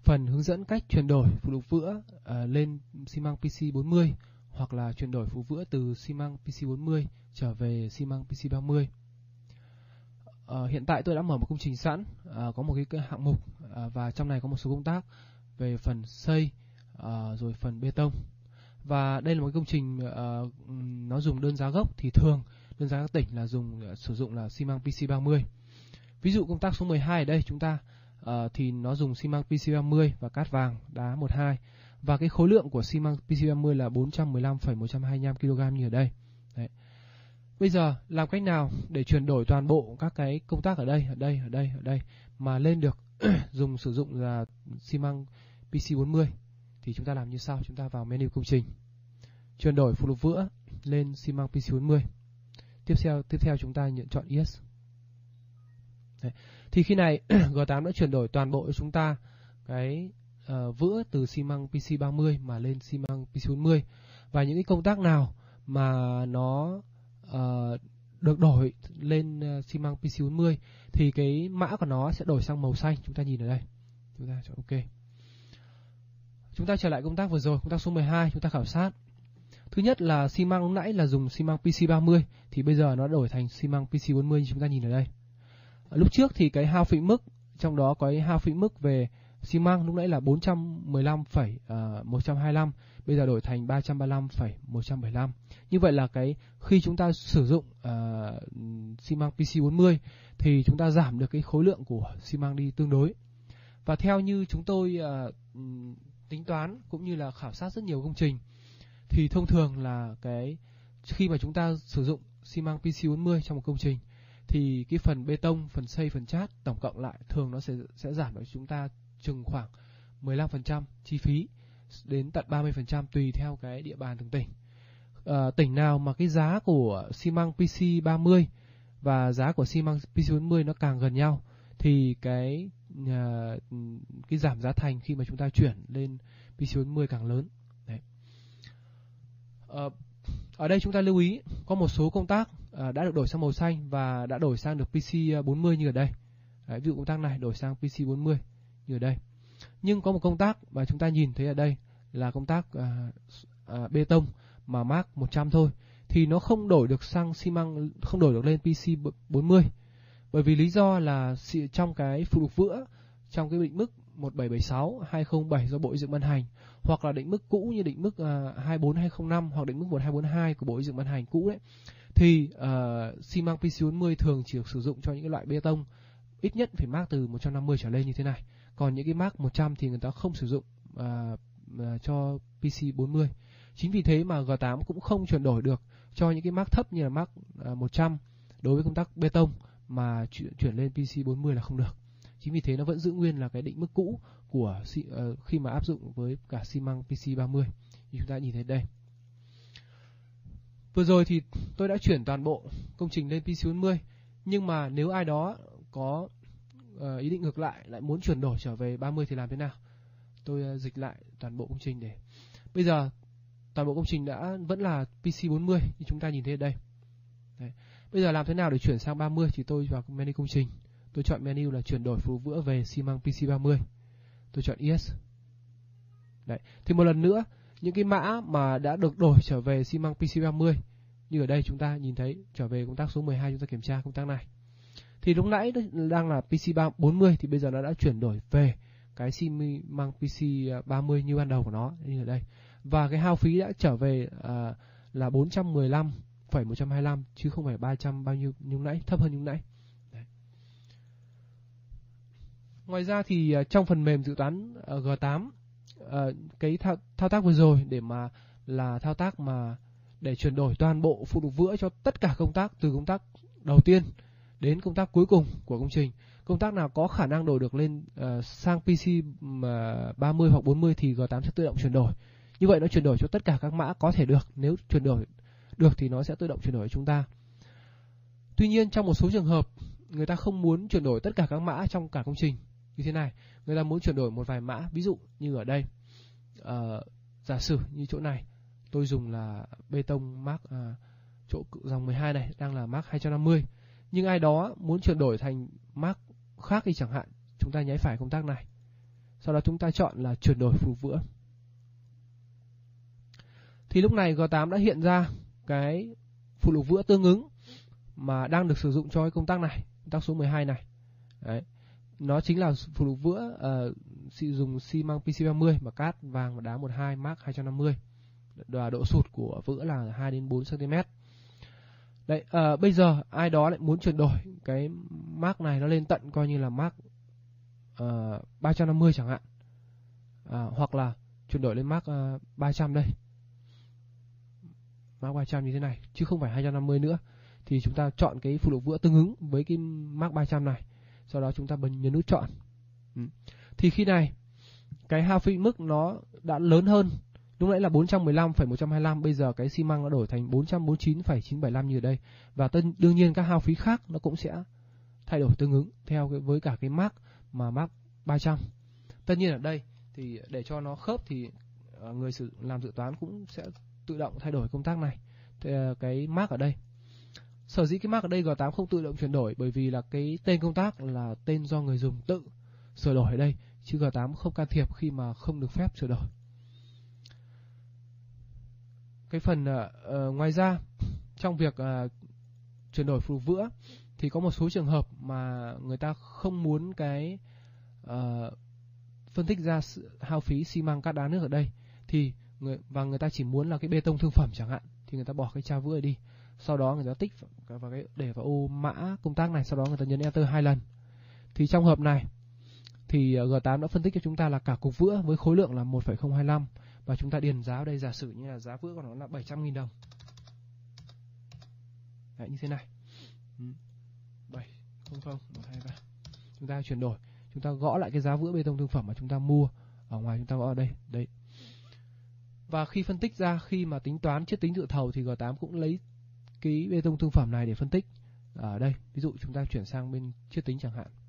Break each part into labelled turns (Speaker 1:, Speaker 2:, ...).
Speaker 1: phần hướng dẫn cách chuyển đổi phụ lục vữa lên xi măng PC40 hoặc là chuyển đổi phụ vữa từ xi măng PC40 trở về xi măng PC30. Hiện tại tôi đã mở một công trình sẵn, có một cái hạng mục và trong này có một số công tác về phần xây rồi phần bê tông. Và đây là một công trình nó dùng đơn giá gốc, thì thường đơn giá các tỉnh là sử dụng là xi măng PC30. Ví dụ công tác số 12 ở đây chúng ta thì nó dùng xi măng PC30 và cát vàng đá 12, và cái khối lượng của xi măng PC30 là 415,125 kg như ở đây. Đấy. Bây giờ làm cách nào để chuyển đổi toàn bộ các cái công tác ở đây mà lên được sử dụng là xi măng PC40, thì chúng ta làm như sau. Chúng ta vào menu công trình, chuyển đổi phụ lục vữa lên xi măng PC40. Tiếp theo chúng ta chọn Yes. Đấy. Thì khi này G8 đã chuyển đổi toàn bộ cho chúng ta cái vữa từ xi măng PC30 mà lên xi măng PC40, và những cái công tác nào mà nó được đổi lên xi măng PC40 thì cái mã của nó sẽ đổi sang màu xanh. Chúng ta nhìn ở đây, chúng ta chọn OK. Chúng ta trở lại công tác vừa rồi, công tác số 12, chúng ta khảo sát. Thứ nhất là xi măng lúc nãy là dùng xi măng PC30, thì bây giờ nó đổi thành xi măng PC40 như chúng ta nhìn ở đây. Lúc trước thì cái hao phịnh mức, trong đó có cái hao phịnh mức về xi măng lúc nãy là 415,125, bây giờ đổi thành 335,175. Như vậy là khi chúng ta sử dụng xi măng PC40 thì chúng ta giảm được cái khối lượng của xi măng đi tương đối. Và theo như chúng tôi tính toán cũng như là khảo sát rất nhiều công trình, thì thông thường là khi mà chúng ta sử dụng xi măng PC40 trong một công trình thì cái phần bê tông, phần xây, phần chát tổng cộng lại thường nó sẽ giảm được chúng ta chừng khoảng 15% chi phí đến tận 30% tùy theo cái địa bàn từng tỉnh. Tỉnh nào mà cái giá của xi măng PC30 và giá của xi măng PC40 nó càng gần nhau thì cái giảm giá thành khi mà chúng ta chuyển lên PC40 càng lớn. Đấy. Ở đây chúng ta lưu ý có một số công tác đã được đổi sang màu xanh và đã đổi sang được PC40 như ở đây. Đấy, ví dụ công tác này đổi sang PC40 như ở đây. Nhưng có một công tác mà chúng ta nhìn thấy ở đây là công tác bê tông mà mark 100 thôi, thì nó không đổi được sang xi măng, không đổi được lên PC40. Bởi vì lý do là trong cái phụ lục vữa, trong cái định mức 1776/2007 do Bộ Xây dựng ban hành, hoặc là định mức cũ như định mức 24205 hoặc định mức 1242 của Bộ Xây dựng ban hành cũ đấy, thì xi măng PC40 thường chỉ được sử dụng cho những cái loại bê tông ít nhất phải mark từ 150 trở lên như thế này. Còn những cái mark 100 thì người ta không sử dụng cho PC40. Chính vì thế mà G8 cũng không chuyển đổi được cho những cái mark thấp như là mark 100 đối với công tác bê tông, mà chuyển lên PC40 là không được. Chính vì thế nó vẫn giữ nguyên là cái định mức cũ của khi mà áp dụng với cả xi măng PC30 như chúng ta nhìn thấy đây. Vừa rồi thì tôi đã chuyển toàn bộ công trình lên PC40, nhưng mà nếu ai đó có ý định ngược lại muốn chuyển đổi trở về 30 thì làm thế nào? Tôi dịch lại toàn bộ công trình để bây giờ toàn bộ công trình vẫn là PC40 như chúng ta nhìn thấy ở đây. Đấy. Bây giờ làm thế nào để chuyển sang 30 thì tôi vào menu công trình, tôi chọn menu là chuyển đổi phụ lục vữa về xi măng PC30, tôi chọn Yes. Đấy. Thì một lần nữa những cái mã mà đã được đổi trở về xi măng PC30 như ở đây chúng ta nhìn thấy trở về công tác số 12, chúng ta kiểm tra công tác này. Thì lúc nãy đang là PC40 thì bây giờ nó đã chuyển đổi về cái xi măng PC30 như ban đầu của nó như ở đây. Và cái hao phí đã trở về là 415,125 chứ không phải 300 bao nhiêu như nãy, thấp hơn như nãy. Đấy. Ngoài ra thì trong phần mềm dự toán G8, cái thao tác vừa rồi để mà là thao tác mà để chuyển đổi toàn bộ phụ lục vữa cho tất cả công tác, từ công tác đầu tiên đến công tác cuối cùng của công trình. Công tác nào có khả năng đổi được lên sang PC30 hoặc 40 thì G8 sẽ tự động chuyển đổi. Như vậy nó chuyển đổi cho tất cả các mã có thể được. Nếu chuyển đổi được thì nó sẽ tự động chuyển đổi cho chúng ta. Tuy nhiên trong một số trường hợp người ta không muốn chuyển đổi tất cả các mã trong cả công trình như thế này, người ta muốn chuyển đổi một vài mã. Ví dụ như ở đây, giả sử như chỗ này tôi dùng là bê tông mark chỗ dòng 12 này đang là mark 250, nhưng ai đó muốn chuyển đổi thành mark khác thì chẳng hạn, chúng ta nháy phải công tác này, sau đó chúng ta chọn là chuyển đổi phụ lục vữa. Thì lúc này G8 đã hiện ra cái phụ lục vữa tương ứng mà đang được sử dụng cho cái công tắc này, công tắc số 12 này. Đấy. Nó chính là phụ lục vữa dùng xi măng PC30 mà cát vàng và đá 12 Mark 250. Và độ sụt của vữa là 2 đến 4 cm. Đấy, bây giờ ai đó lại muốn chuyển đổi cái Mark này nó lên tận coi như là Mark 350 chẳng hạn. Hoặc là chuyển đổi lên Mark 300 đây. Mark 300 như thế này, chứ không phải 250 nữa. Thì chúng ta chọn cái phụ lục vữa tương ứng với cái Mark 300 này. Sau đó chúng ta nhấn nút chọn. Thì khi này cái hao phí mức nó đã lớn hơn. Lúc nãy là 415,125, bây giờ cái xi măng nó đổi thành 449,975 như ở đây. Và đương nhiên các hao phí khác nó cũng sẽ thay đổi tương ứng theo với cả cái Mark mà Mark 300. Tất nhiên ở đây thì để cho nó khớp thì người làm dự toán cũng sẽ tự động thay đổi công tắc này. Cái Mark ở đây. Sở dĩ cái Mark ở đây G8 không tự động chuyển đổi bởi vì là cái tên công tác là tên do người dùng tự sửa đổi ở đây, chứ G8 không can thiệp khi mà không được phép sửa đổi. Cái phần ngoài ra trong việc chuyển đổi phụ lục vữa thì có một số trường hợp mà người ta không muốn cái phân tích ra hao phí xi măng cát đá nước ở đây thì người ta chỉ muốn là cái bê tông thương phẩm chẳng hạn, thì người ta bỏ cái tra vữa đi. Sau đó người ta tích vào để vào ô mã công tác này, sau đó người ta nhấn Enter 2 lần. Thì trong hợp này thì G8 đã phân tích cho chúng ta là cả cục vữa với khối lượng là 1,025 và chúng ta điền giá ở đây, giả sử như là giá vữa của nó là 700.000 đồng. Đấy, như thế này. 700,123. Chúng ta chuyển đổi, chúng ta gõ lại cái giá vữa bê tông thương phẩm mà chúng ta mua ở ngoài, chúng ta gõ ở đây. Đấy. Và khi phân tích ra, khi mà tính toán chiết tính dự thầu thì G8 cũng lấy cái bê tông thương phẩm này để phân tích ở đây. Ví dụ chúng ta chuyển sang bên chiết tính chẳng hạn.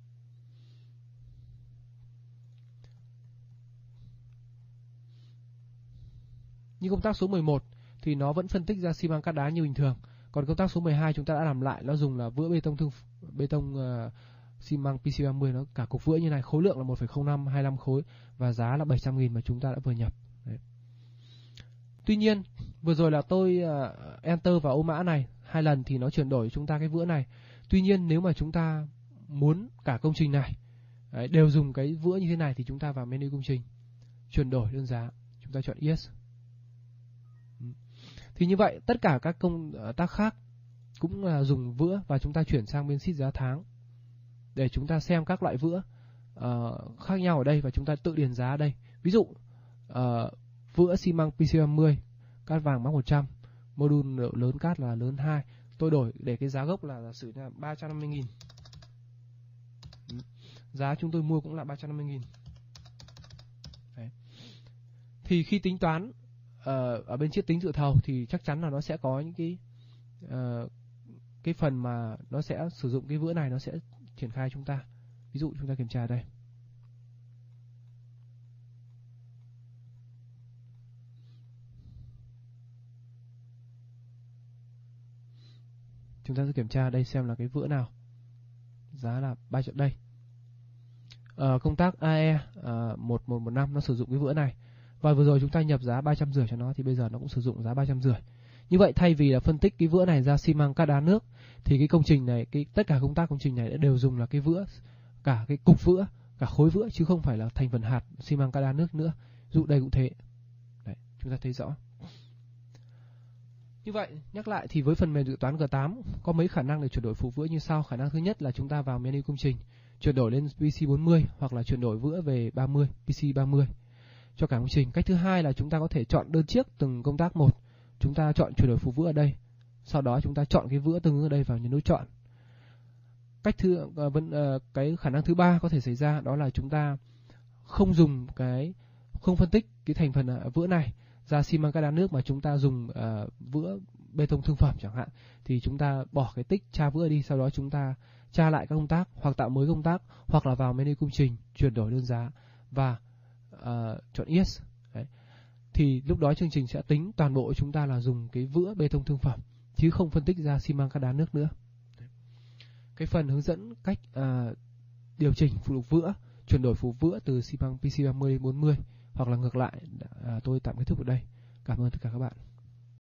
Speaker 1: Như công tác số 11 thì nó vẫn phân tích ra xi măng cát đá như bình thường. Còn công tác số 12 chúng ta đã làm lại, nó dùng là vữa bê tông xi măng PC30, nó cả cục vữa như này, khối lượng là 1,0525 khối và giá là 700.000 mà chúng ta đã vừa nhập. Đấy. Tuy nhiên vừa rồi là tôi enter vào ô mã này 2 lần thì nó chuyển đổi chúng ta cái vữa này. Tuy nhiên nếu mà chúng ta muốn cả công trình này đều dùng cái vữa như thế này thì chúng ta vào menu công trình, chuyển đổi đơn giá, chúng ta chọn Yes. Thì như vậy tất cả các công tác khác cũng là dùng vữa và chúng ta chuyển sang bên sheet giá tháng để chúng ta xem các loại vữa khác nhau ở đây và chúng ta tự điền giá ở đây. Ví dụ vữa xi măng PC30 cát vàng mắc 100, module lớn cát là lớn 2, tôi đổi để cái giá gốc là giả sử là 350.000. Giá chúng tôi mua cũng là 350.000. Đấy. Thì khi tính toán ở bên chiết tính dự thầu thì chắc chắn là nó sẽ có những cái phần mà nó sẽ sử dụng cái vữa này, nó sẽ triển khai chúng ta. Ví dụ chúng ta kiểm tra đây. Chúng ta sẽ kiểm tra đây xem là cái vữa nào. Giá là 3 triệu đây. Công tác AE 1115 nó sử dụng cái vữa này. Và vừa rồi chúng ta nhập giá 350 cho nó thì bây giờ nó cũng sử dụng giá 350. Như vậy thay vì là phân tích cái vữa này ra xi măng cát đá nước thì cái công trình này, tất cả công tác công trình này đều dùng là cái vữa, cả cái cục vữa, cả khối vữa chứ không phải là thành phần hạt xi măng cát đá nước nữa. Dụ đây cũng thế. Đấy, chúng ta thấy rõ. Như vậy, nhắc lại thì với phần mềm dự toán G8 có mấy khả năng để chuyển đổi phụ vữa như sau. Khả năng thứ nhất là chúng ta vào menu công trình, chuyển đổi lên PC40 hoặc là chuyển đổi vữa về PC30 cho cả công trình. Cách thứ hai là chúng ta có thể chọn đơn chiếc từng công tác một. Chúng ta chọn chuyển đổi phụ vữa ở đây. Sau đó chúng ta chọn cái vữa tương ứng ở đây vào nhấn nút chọn. Cái khả năng thứ ba có thể xảy ra đó là chúng ta không phân tích cái thành phần vữa này ra xi măng cát đá nước mà chúng ta dùng vữa bê tông thương phẩm chẳng hạn, thì chúng ta bỏ cái tích tra vữa đi, sau đó chúng ta tra lại các công tác hoặc tạo mới công tác hoặc là vào menu công trình chuyển đổi đơn giá và chọn Yes. Đấy. Thì lúc đó chương trình sẽ tính toàn bộ chúng ta là dùng cái vữa bê tông thương phẩm chứ không phân tích ra xi măng cát đá nước nữa. Cái phần hướng dẫn cách điều chỉnh phụ lục vữa chuyển đổi phù vữa từ xi măng PC30 đến 40, hoặc là ngược lại. Tôi tạm kết thúc ở đây. Cảm ơn tất cả các bạn.